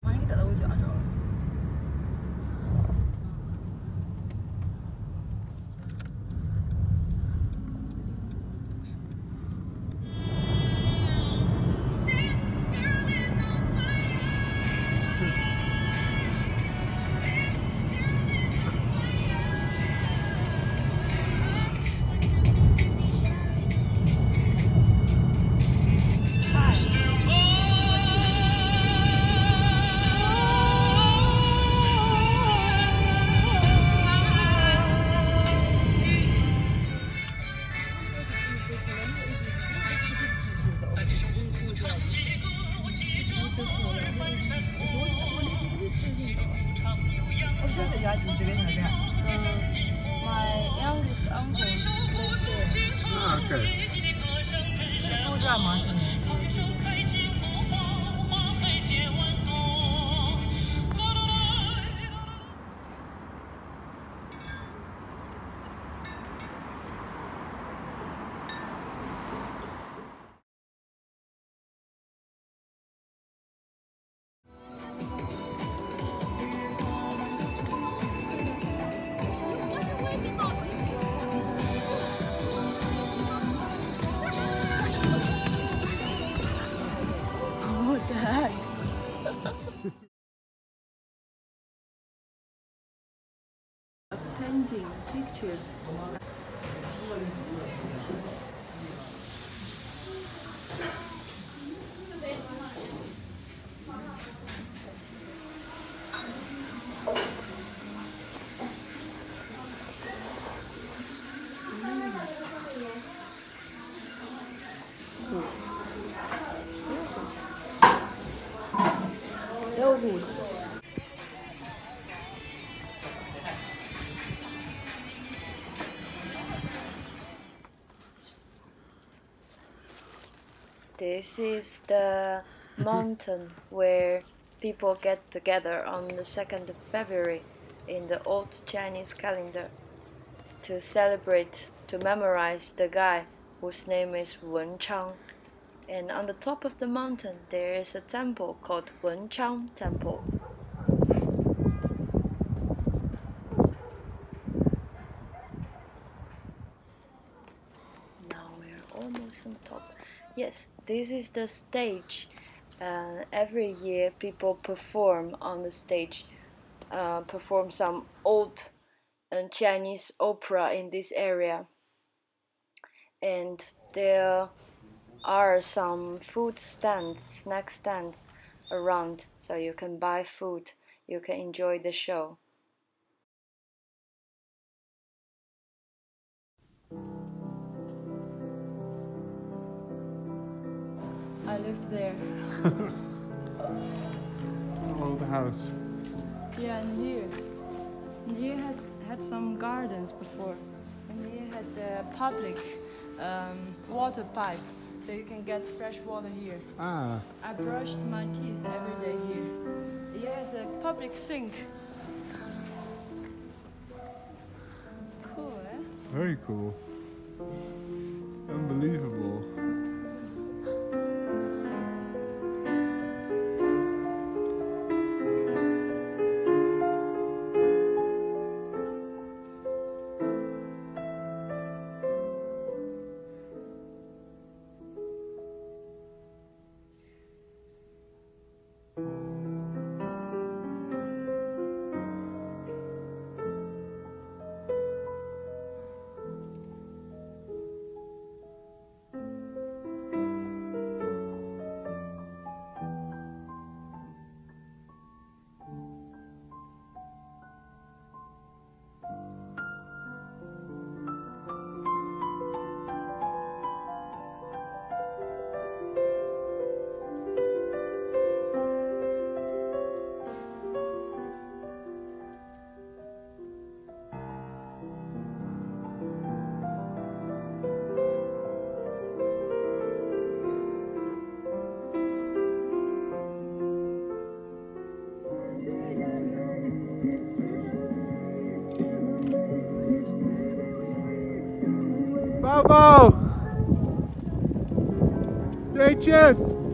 Mana kita tak tahu je asal. My youngest uncle lives here. Ah, okay. What the heck? A painting, picture. Huize. This is the mountain where people get together on the 2nd of February in the old Chinese calendar to celebrate, to memorize the guy whose name is Wenchang. And on the top of the mountain there is a temple called Wenchang Temple. Now we're almost on top. Yes, this is the stage. Every year people perform on the stage, perform some old Chinese opera in this area. And there are some food stands, snack stands around, so you can buy food, you can enjoy the show. I lived there. Old house. Yeah, and here. And here had some gardens before. And here had the public water pipe. So you can get fresh water here. Ah. I brushed my teeth every day here. Here is a public sink. Cool, eh? Very cool. Unbelievable. Bobo! Stay tuned!